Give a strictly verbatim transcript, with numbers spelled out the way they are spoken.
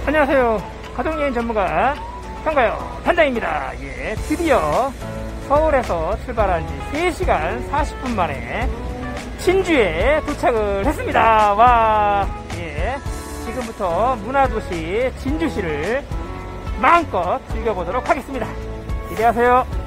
안녕하세요. 가족여행 전문가 평가요 단장입니다. 예, 드디어 서울에서 출발한 지 세 시간 사십 분 만에 진주에 도착을 했습니다. 와, 예, 지금부터 문화도시 진주시를 마음껏 즐겨보도록 하겠습니다. 기대하세요.